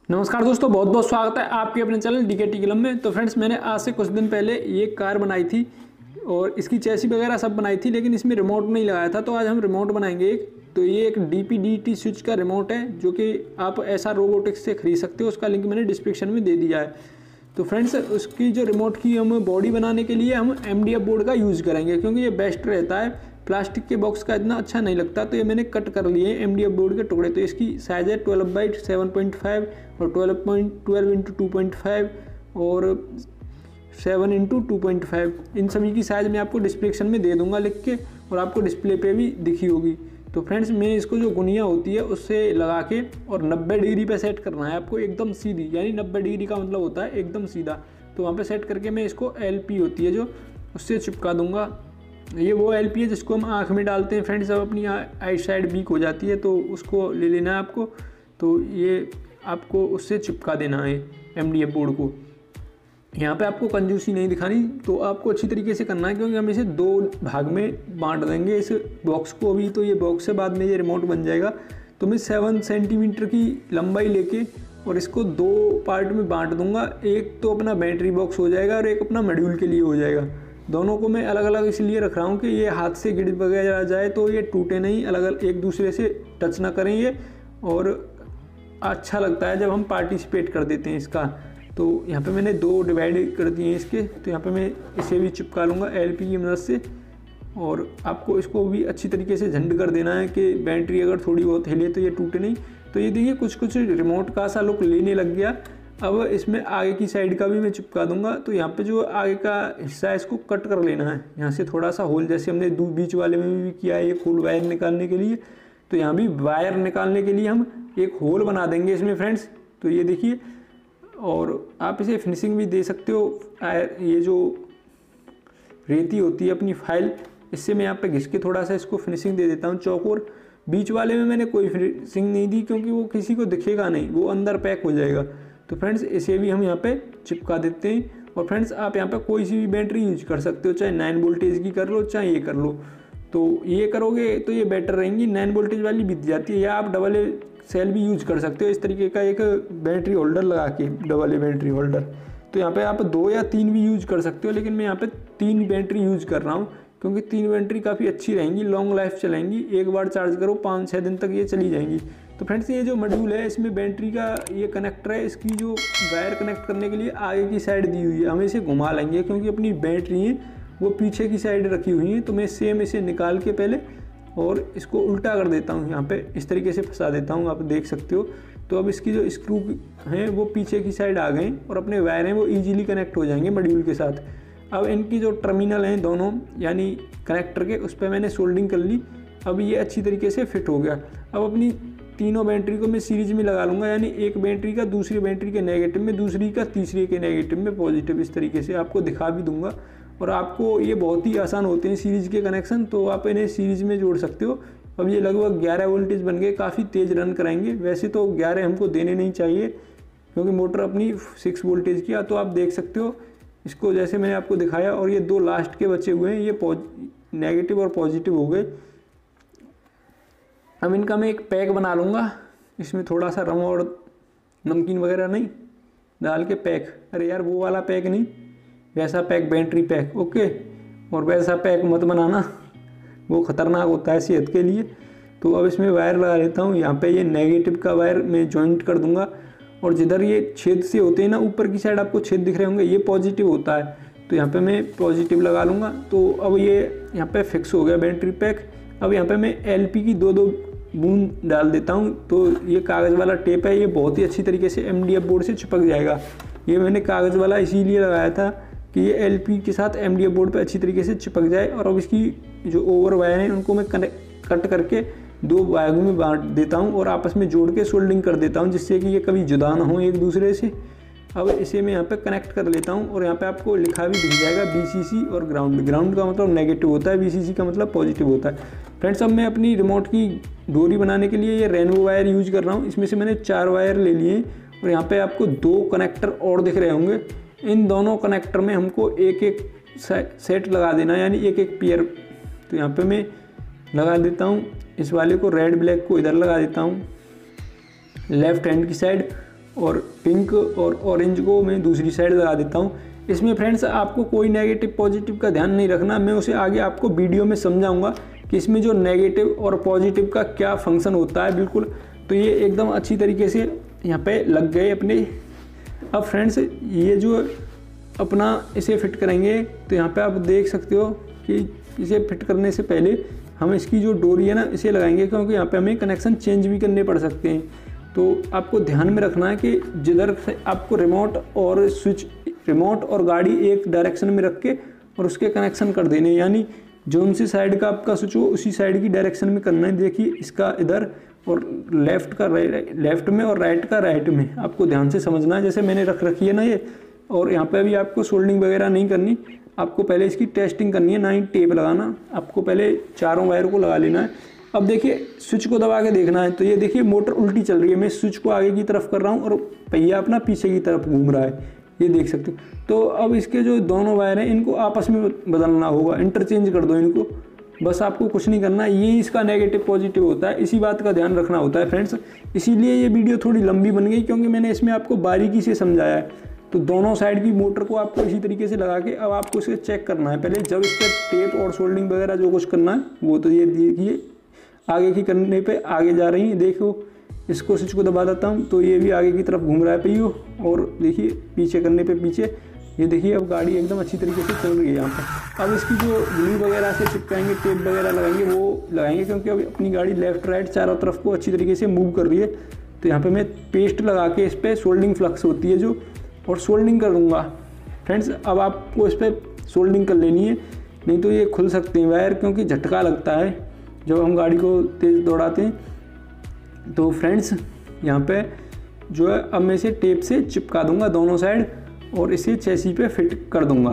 नमस्कार दोस्तों, बहुत बहुत स्वागत है आपके अपने चैनल डीके क्लब में। तो फ्रेंड्स, मैंने आज से कुछ दिन पहले ये कार बनाई थी और इसकी चैसी वगैरह सब बनाई थी, लेकिन इसमें रिमोट नहीं लगाया था। तो आज हम रिमोट बनाएंगे एक। तो ये एक DP-DT स्विच का रिमोट है जो कि आप ऐसा रोबोटिक्स से खरीद सकते हो। उसका लिंक मैंने डिस्क्रिप्शन में दे दिया है। तो फ्रेंड्स, उसकी जो रिमोट की हम बॉडी बनाने के लिए हम MDF बोर्ड का यूज़ करेंगे, क्योंकि ये बेस्ट रहता है। प्लास्टिक के बॉक्स का इतना अच्छा नहीं लगता। तो ये मैंने कट कर लिए MDF बोर्ड के टुकड़े। तो इसकी साइज़ है 12/7.5 और 12x2.5 और 7x2.5। इन सभी की साइज़ मैं आपको डिस्क्रिप्शन में दे दूंगा लिख के, और आपको डिस्प्ले पे भी दिखी होगी। तो फ्रेंड्स, मैं इसको जो गुनिया होती है उससे लगा के और 90 डिग्री पे सेट करना है आपको, एकदम सीधी। यानी 90 डिग्री का मतलब होता है एकदम सीधा। तो वहाँ पे सेट करके मैं इसको LP होती है जो, उससे चिपका दूंगा। ये वो LP है जिसको हम आँख में डालते हैं फ्रेंड्स। जब अपनी आई साइड वीक हो जाती है तो उसको ले लेना है आपको। तो ये आपको उससे चिपका देना है MDF बोर्ड को। यहाँ पे आपको कंजूसी नहीं दिखानी, तो आपको अच्छी तरीके से करना है, क्योंकि हम इसे 2 भाग में बांट देंगे इस बॉक्स को। अभी तो ये बॉक्स से बाद में ये रिमोट बन जाएगा। तो मैं 7 सेंटीमीटर की लंबाई लेके और इसको 2 पार्ट में बांट दूंगा। एक तो अपना बैटरी बॉक्स हो जाएगा और एक अपना मॉड्यूल के लिए हो जाएगा। दोनों को मैं अलग अलग इसलिए रख रहा हूँ कि ये हाथ से गिर वगैरह जाए तो ये टूटे नहीं, अलग अलग एक दूसरे से टच ना करें ये। और अच्छा लगता है जब हम पार्टिसिपेट कर देते हैं इसका। तो यहाँ पे मैंने 2 डिवाइड कर दिए इसके। तो यहाँ पे मैं इसे भी चिपका लूँगा LP की मदद से। और आपको इसको भी अच्छी तरीके से झंड कर देना है कि बैटरी अगर थोड़ी बहुत हिले तो ये टूटे नहीं। तो ये देखिए कुछ रिमोट का सा लुक लेने लग गया। अब इसमें आगे की साइड का भी मैं चिपका दूंगा। तो यहाँ पे जो आगे का हिस्सा है इसको कट कर लेना है। यहाँ से थोड़ा सा होल, जैसे हमने बीच वाले में भी किया है एक होल वायर निकालने के लिए। तो यहाँ भी वायर निकालने के लिए हम एक होल बना देंगे इसमें फ्रेंड्स। तो ये देखिए, और आप इसे फिनिशिंग भी दे सकते हो। ये जो रेती होती है अपनी फाइल, इससे मैं यहाँ पे घिस के थोड़ा सा इसको फिनिशिंग दे देता हूँ चौकोर। बीच वाले में मैंने कोई फिनिशिंग नहीं दी, क्योंकि वो किसी को दिखेगा नहीं, वो अंदर पैक हो जाएगा। तो फ्रेंड्स, इसे भी हम यहाँ पे चिपका देते हैं। और फ्रेंड्स, आप यहाँ पे कोई सी भी बैटरी यूज कर सकते हो, चाहे 9 वोल्टेज की कर लो चाहे ये कर लो। तो ये करोगे तो ये बेटर रहेंगी। 9 वोल्टेज वाली बीत जाती है। या आप डबल ए सेल भी यूज कर सकते हो, इस तरीके का एक बैटरी होल्डर लगा के, डबल ए बैटरी होल्डर। तो यहाँ पे आप 2 या 3 भी यूज कर सकते हो, लेकिन मैं यहाँ पे 3 बैटरी यूज कर रहा हूँ, क्योंकि 3 बैटरी काफ़ी अच्छी रहेंगी, लॉन्ग लाइफ चलेंगी। एक बार चार्ज करो 5-6 दिन तक ये चली जाएंगी। तो फ्रेंड्स, ये जो मॉड्यूल है इसमें बैटरी का ये कनेक्टर है, इसकी जो वायर कनेक्ट करने के लिए आगे की साइड दी हुई है। हम इसे घुमा लेंगे, क्योंकि अपनी बैटरी है वो पीछे की साइड रखी हुई है। तो मैं सेम इसे निकाल के पहले और इसको उल्टा कर देता हूँ, यहाँ पे इस तरीके से फंसा देता हूँ, आप देख सकते हो। तो अब इसकी जो स्क्रू हैं वो पीछे की साइड आ गए और अपने वायर हैं वो ईजिली कनेक्ट हो जाएंगे मॉड्यूल के साथ। अब इनकी जो टर्मिनल हैं दोनों, यानी कनेक्टर के, उस पर मैंने सोल्डिंग कर ली। अब ये अच्छी तरीके से फिट हो गया। अब अपनी तीनों बैटरी को मैं सीरीज में लगा लूँगा, यानी एक बैटरी का दूसरी बैटरी के नेगेटिव में, दूसरी का तीसरी के नेगेटिव में पॉजिटिव। इस तरीके से आपको दिखा भी दूंगा। और आपको ये बहुत ही आसान होते हैं सीरीज के कनेक्शन, तो आप इन्हें सीरीज में जोड़ सकते हो। अब ये लगभग 11 वोल्टेज बन गए, काफ़ी तेज़ रन कराएंगे। वैसे तो 11 हमको देने नहीं चाहिए, क्योंकि मोटर अपनी 6 वोल्टेज की। तो आप देख सकते हो इसको, जैसे मैंने आपको दिखाया। और ये 2 लास्ट के बचे हुए हैं, ये नेगेटिव और पॉजिटिव हो गए। अब इनका मैं एक पैक बना लूँगा। इसमें थोड़ा सा रम और नमकीन वगैरह नहीं डाल के पैक, अरे यार वो वाला पैक नहीं, वैसा पैक, बैटरी पैक, ओके। और वैसा पैक मत बनाना, वो ख़तरनाक होता है सेहत के लिए। तो अब इसमें वायर लगा लेता हूँ। यहाँ पे ये नेगेटिव का वायर मैं जॉइंट कर दूँगा। और जिधर ये छेद से होते हैं ना, ऊपर की साइड आपको छेद दिख रहे होंगे, ये पॉजिटिव होता है। तो यहाँ पे मैं पॉजिटिव लगा लूँगा। तो अब ये यहाँ पे फिक्स हो गया बैटरी पैक। अब यहाँ पे मैं LP की 2-2 बूंद डाल देता हूँ। तो ये कागज़ वाला टेप है, ये बहुत ही अच्छी तरीके से MDF बोर्ड से चिपक जाएगा। ये मैंने कागज़ वाला इसीलिए लगाया था कि ये LP के साथ MDF बोर्ड पे अच्छी तरीके से चिपक जाए। और अब इसकी जो ओवर वायर हैं उनको मैं कट करके 2 भागों में बांट देता हूँ और आपस में जोड़ के सोल्डिंग कर देता हूँ, जिससे कि ये कभी जुदा ना हो एक दूसरे से। अब इसे मैं यहाँ पे कनेक्ट कर लेता हूँ। और यहाँ पे आपको लिखा भी दिख जाएगा BCC और ग्राउंड। ग्राउंड का मतलब नेगेटिव होता है, BCC का मतलब पॉजिटिव होता है। फ्रेंड्स, अब मैं अपनी रिमोट की डोरी बनाने के लिए ये रेनबो वायर यूज कर रहा हूँ। इसमें से मैंने 4 वायर ले लिए। और यहाँ पे आपको 2 कनेक्टर और दिख रहे होंगे। इन दोनों कनेक्टर में हमको एक एक सेट लगा देना, यानी एक एक पेयर। तो यहाँ पे मैं लगा देता हूँ इस वाले को, रेड ब्लैक को इधर लगा देता हूँ लेफ्ट हैंड की साइड। और पिंक और ऑरेंज को मैं दूसरी साइड लगा देता हूँ। इसमें फ्रेंड्स आपको कोई नेगेटिव पॉजिटिव का ध्यान नहीं रखना, मैं उसे आगे आपको वीडियो में समझाऊंगा कि इसमें जो नेगेटिव और पॉजिटिव का क्या फंक्शन होता है बिल्कुल। तो ये एकदम अच्छी तरीके से यहाँ पे लग गए अपने। अब फ्रेंड्स ये जो अपना इसे फिट करेंगे तो यहाँ पे आप देख सकते हो कि इसे फिट करने से पहले हम इसकी जो डोरी है ना इसे लगाएंगे, क्योंकि यहाँ पे हमें कनेक्शन चेंज भी करने पड़ सकते हैं। तो आपको ध्यान में रखना है कि जिधर से आपको रिमोट और गाड़ी एक डायरेक्शन में रख के और उसके कनेक्शन कर देने, यानी जोन सी साइड का आपका स्विच हो उसी साइड की डायरेक्शन में करना है। देखिए इसका इधर और लेफ्ट में और राइट का राइट में आपको ध्यान से समझना है, जैसे मैंने रख रखी है ना ये। और यहाँ पे अभी आपको सोल्डिंग वगैरह नहीं करनी, आपको पहले इसकी टेस्टिंग करनी है, ना ही टेप लगाना, आपको पहले चारों वायर को लगा लेना है। अब देखिए स्विच को दबा के देखना है, तो ये देखिए मोटर उल्टी चल रही है, मैं स्विच को आगे की तरफ कर रहा हूँ और पहिया अपना पीछे की तरफ घूम रहा है, ये देख सकते हो। तो अब इसके जो दोनों वायर हैं इनको आपस में बदलना होगा, इंटरचेंज कर दो इनको, बस आपको कुछ नहीं करना। ये इसका नेगेटिव पॉजिटिव होता है, इसी बात का ध्यान रखना होता है फ्रेंड्स। इसीलिए ये वीडियो थोड़ी लंबी बन गई, क्योंकि मैंने इसमें आपको बारीकी से समझाया है। तो दोनों साइड की मोटर को आपको इसी तरीके से लगा के अब आपको इसे चेक करना है पहले, जब इस पर टेप और सोल्डिंग वगैरह जो कुछ करना है वो तो ये देखिए आगे की करने पे आगे जा रही है। देखो इसको स्विच को दबा देता हूँ तो ये भी आगे की तरफ घूम रहा है पहियों, और देखिए पीछे करने पे पीछे, ये देखिए अब गाड़ी एकदम अच्छी तरीके से चल रही है यहाँ पर। अब इसकी जो ग्लू वगैरह से चिपकाएंगे, टेप वगैरह लगाएंगे वो लगाएंगे, क्योंकि अब अपनी गाड़ी लेफ्ट राइट चारों तरफ को अच्छी तरीके से मूव कर रही है। तो यहाँ पर मैं पेस्ट लगा के इस पर सोल्डिंग फ्लक्स होती है जो, और सोल्डिंग कर दूँगा फ्रेंड्स। अब आपको इस पर सोल्डिंग कर लेनी है, नहीं तो ये खुल सकते हैं वायर, क्योंकि झटका लगता है जब हम गाड़ी को तेज़ दौड़ाते हैं। तो फ्रेंड्स यहाँ पे जो है अब मैं इसे टेप से चिपका दूंगा दोनों साइड और इसे चेसी पे फिट कर दूंगा।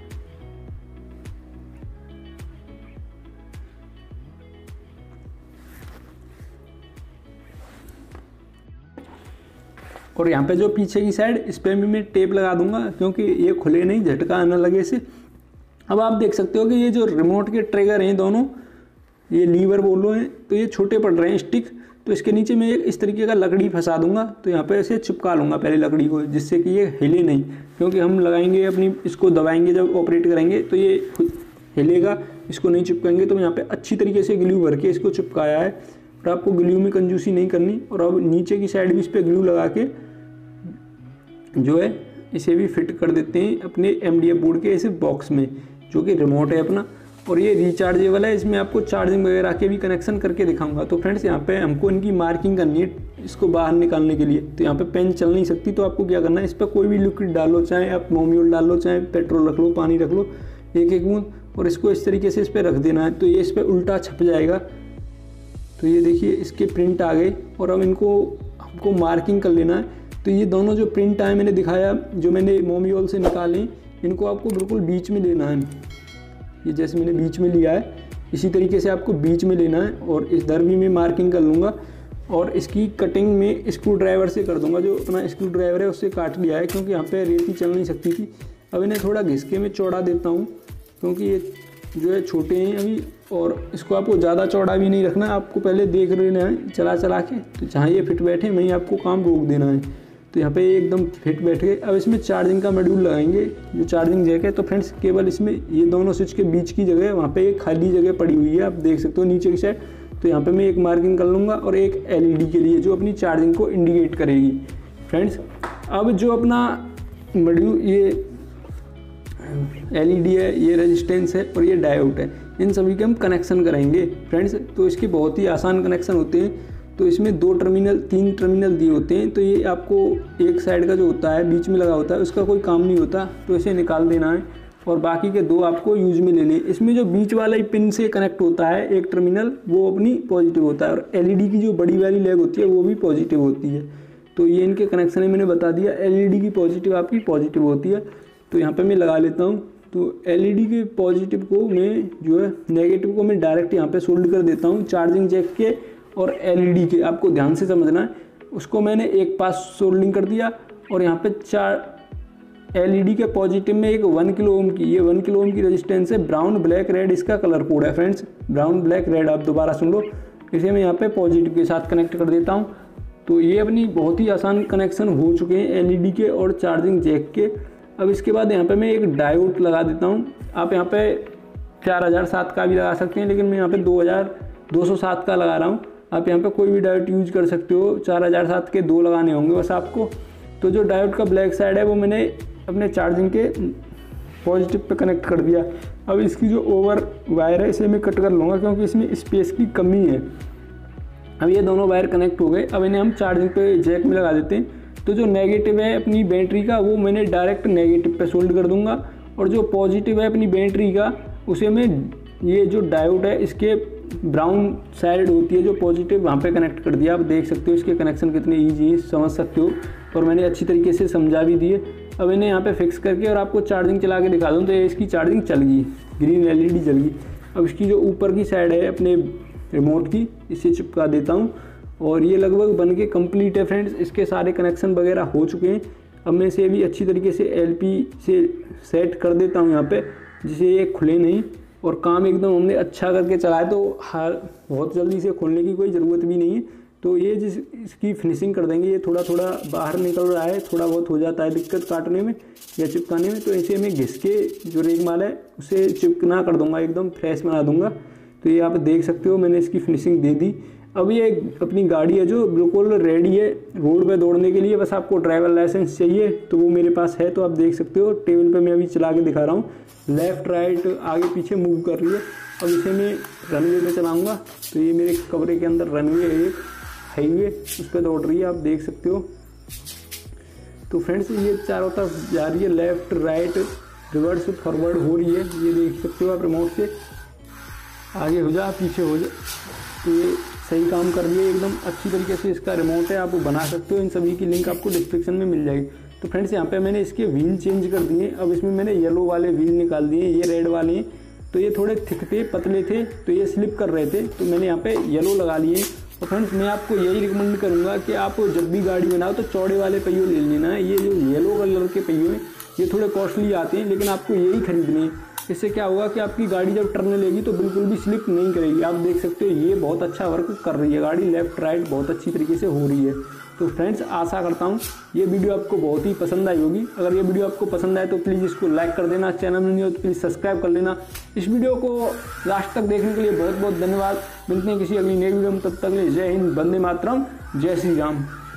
और यहाँ पे जो पीछे की साइड इस पर भी मैं टेप लगा दूंगा, क्योंकि ये खुले नहीं, झटका ना लगे इसे। अब आप देख सकते हो कि ये जो रिमोट के ट्रिगर हैं दोनों, ये लीवर बोलो हैं, तो ये छोटे पड़ रहे हैं स्टिक। तो इसके नीचे मैं इस तरीके का लकड़ी फंसा दूंगा, तो यहाँ पे ऐसे चिपका लूँगा पहले लकड़ी को, जिससे कि ये हिले नहीं, क्योंकि हम लगाएंगे अपनी इसको दबाएंगे जब ऑपरेट करेंगे तो ये हिलेगा, इसको नहीं चिपकाएंगे। तो मैं यहाँ पे अच्छी तरीके से ग्लू भर के इसको चिपकाया है, और आपको ग्लू में कंजूसी नहीं करनी। और अब नीचे की साइड भी इस पर ग्लू लगा के जो है इसे भी फिट कर देते हैं अपने MDF बोर्ड के इसे बॉक्स में, जो कि रिमोट है अपना। और ये रिचार्जेबल है, इसमें आपको चार्जिंग वगैरह के भी कनेक्शन करके दिखाऊंगा। तो फ्रेंड्स यहाँ पे हमको इनकी मार्किंग करनी है इसको बाहर निकालने के लिए। तो यहाँ पे पेन चल नहीं सकती, तो आपको क्या करना है, इस पर कोई भी लिक्विड डालो, चाहे आप मोमियोल डाल लो, चाहे पेट्रोल रख लो, पानी रख लो, एक बूंद, और इसको इस तरीके से इस पर रख देना है। तो ये इस पर उल्टा छप जाएगा। तो ये देखिए इसके प्रिंट आ गए, और अब इनको हमको मार्किंग कर लेना है। तो ये दोनों जो प्रिंट आए मैंने दिखाया, जो मैंने मोमियोल से निकाले, इनको आपको बिल्कुल बीच में लेना है। ये जैसे मैंने बीच में लिया है, इसी तरीके से आपको बीच में लेना है। और इस दर भी मैं मार्किंग कर लूँगा, और इसकी कटिंग में स्क्रू ड्राइवर से कर दूँगा, जो अपना स्क्रू ड्राइवर है उससे काट लिया है, क्योंकि यहाँ पे रेती चल नहीं सकती थी। अब इन्हें थोड़ा घिसके में चौड़ा देता हूँ, क्योंकि ये जो है छोटे हैं अभी, और इसको आपको ज़्यादा चौड़ा भी नहीं रखना, आपको पहले देख लेना है चला के। तो जहाँ ये फिट बैठे वहीं आपको काम रोक देना है। तो यहाँ पे एकदम फिट बैठ गए। अब इसमें चार्जिंग का मॉड्यूल लगाएंगे, जो चार्जिंग जगह है। तो फ्रेंड्स केवल इसमें ये दोनों स्विच के बीच की जगह, वहाँ पे एक खाली जगह पड़ी हुई है, आप देख सकते हो नीचे की साइड। तो यहाँ पे मैं एक मार्किंग कर लूँगा, और एक LED के लिए जो अपनी चार्जिंग को इंडिकेट करेगी। फ्रेंड्स अब जो अपना मॉड्यूल ये LED है, ये रेजिस्टेंस है, और ये डायोड है, इन सभी के हम कनेक्शन करेंगे फ्रेंड्स। तो इसके बहुत ही आसान कनेक्शन होते हैं। तो इसमें 3 टर्मिनल दिए होते हैं। तो ये आपको एक साइड का जो होता है बीच में लगा होता है उसका कोई काम नहीं होता, तो इसे निकाल देना है, और बाकी के 2 आपको यूज में ले लें। इसमें जो बीच वाला ही पिन से कनेक्ट होता है एक टर्मिनल, वो अपनी पॉजिटिव होता है, और LED की जो बड़ी वाली लेग होती है वो भी पॉजिटिव होती है। तो ये इनके कनेक्शन मैंने बता दिया। LED की पॉजिटिव आपकी पॉजिटिव होती है। तो यहाँ पर मैं लगा लेता हूँ। तो LED के पॉजिटिव को मैं जो है नेगेटिव को मैं डायरेक्ट यहाँ पे सोल्ड कर देता हूँ चार्जिंग जैक के और LED के। आपको ध्यान से समझना है। उसको मैंने एक पास सोल्डिंग कर दिया, और यहाँ पे LED के पॉजिटिव में एक 1 किलो ओम की, ये 1 किलो ओम की रेजिस्टेंस है। ब्राउन ब्लैक रेड इसका कलर कोड है फ्रेंड्स, ब्राउन ब्लैक रेड, आप दोबारा सुन लो। इसे मैं यहाँ पे पॉजिटिव के साथ कनेक्ट कर देता हूँ। तो ये अपनी बहुत ही आसान कनेक्शन हो चुके हैं LED के और चार्जिंग जैक के। अब इसके बाद यहाँ पे मैं एक डायोड लगा देता हूँ। आप यहाँ पे 4007 का भी लगा सकते हैं, लेकिन मैं यहाँ पे 2207 का लगा रहा हूँ। आप यहाँ पे कोई भी डायोड यूज कर सकते हो। 4007 के 2 लगाने होंगे बस आपको। तो जो डायोड का ब्लैक साइड है वो मैंने अपने चार्जिंग के पॉजिटिव पे कनेक्ट कर दिया। अब इसकी जो ओवर वायर है इसे मैं कट कर लूँगा, क्योंकि इसमें स्पेस की कमी है। अब ये दोनों वायर कनेक्ट हो गए। अब इन्हें हम चार्जिंग पे जैक में लगा देते हैं। तो जो नेगेटिव है अपनी बैटरी का वो मैंने डायरेक्ट नेगेटिव पे सोल्ड कर दूंगा, और जो पॉजिटिव है अपनी बैटरी का उसे मैं ये जो डायोड है इसके ब्राउन साइड होती है जो पॉजिटिव, वहाँ पे कनेक्ट कर दिया। आप देख सकते हो इसके कनेक्शन कितने ईजी है, समझ सकते हो, और मैंने अच्छी तरीके से समझा भी दिए। अब इन्हें यहाँ पे फिक्स करके और आपको चार्जिंग चला के दिखा दूँ तो ये इसकी चार्जिंग चल गई, ग्रीन LED जल गई। अब इसकी जो ऊपर की साइड है अपने रिमोट की, इसे चिपका देता हूँ और ये लगभग बन के कम्प्लीट है फ्रेंड्स। इसके सारे कनेक्शन वगैरह हो चुके हैं। अब मैं इसे भी अच्छी तरीके से LP से सेट कर देता हूँ यहाँ पे, जिसे ये खुले नहीं, और काम एकदम हमने अच्छा करके चलाया तो बहुत जल्दी से खोलने की कोई ज़रूरत भी नहीं है। तो ये इसकी फिनिशिंग कर देंगे। ये थोड़ा थोड़ा बाहर निकल रहा है, थोड़ा बहुत हो जाता है दिक्कत काटने में या चिपकाने में, तो इसे मैं घिस के जो रेग माल है उसे चिपकना कर दूंगा, एकदम फ्रेश बना दूंगा। तो ये आप देख सकते हो मैंने इसकी फिनिशिंग दे दी। अब ये अपनी गाड़ी है जो बिल्कुल रेडी है रोड पे दौड़ने के लिए। बस आपको ड्राइवर लाइसेंस चाहिए तो वो मेरे पास है, तो आप देख सकते हो टेबल पे मैं अभी चला के दिखा रहा हूँ। लेफ़्ट राइट आगे पीछे मूव कर रही है। अब इसे मैं रनवे पे चलाऊँगा तो ये मेरे कमरे के अंदर रनवे है, एक हाईवे, उस पर दौड़ रही है, आप देख सकते हो। तो फ्रेंड्स ये चारों तरफ जा रही है, लेफ़्ट राइट रिवर्स फॉरवर्ड हो रही है, ये देख सकते हो आप रिमोट से। आगे हो जा पीछे हो जा, तो ये सही काम कर रही है एकदम अच्छी तरीके से। इसका रिमोट है, आप बना सकते हो। इन सभी की लिंक आपको डिस्क्रिप्शन में मिल जाएगी। तो फ्रेंड्स यहाँ पे मैंने इसके व्हील चेंज कर दिए। अब इसमें मैंने येलो वाले व्हील निकाल दिए, ये रेड वाले हैं। तो ये थोड़े थिक थे, पतले थे, तो ये स्लिप कर रहे थे, तो मैंने यहाँ पे येलो लगा लिए। और फ्रेंड्स मैं आपको यही रिकमेंड करूँगा कि आप जब भी गाड़ी बनाओ तो चौड़े वाले पहियों ले लेना है। ये जो येलो कलर के पहियों हैं ये थोड़े कॉस्टली आते हैं, लेकिन आपको यही खरीदने हैं। इससे क्या होगा कि आपकी गाड़ी जब टर्न लेगी तो बिल्कुल भी स्लिप नहीं करेगी। आप देख सकते हो ये बहुत अच्छा वर्क कर रही है गाड़ी, लेफ्ट राइट बहुत अच्छी तरीके से हो रही है। तो फ्रेंड्स आशा करता हूँ ये वीडियो आपको बहुत ही पसंद आई होगी। अगर ये वीडियो आपको पसंद आए तो प्लीज़ इसको लाइक कर देना, चैनल में नहीं हो तो प्लीज़ सब्सक्राइब कर लेना। इस वीडियो को लास्ट तक देखने के लिए बहुत बहुत धन्यवाद। मिलते हैं किसी अगली नई वीडियो में, तब तक के लिए जय हिंद, वंदे मातरम, जय श्री राम।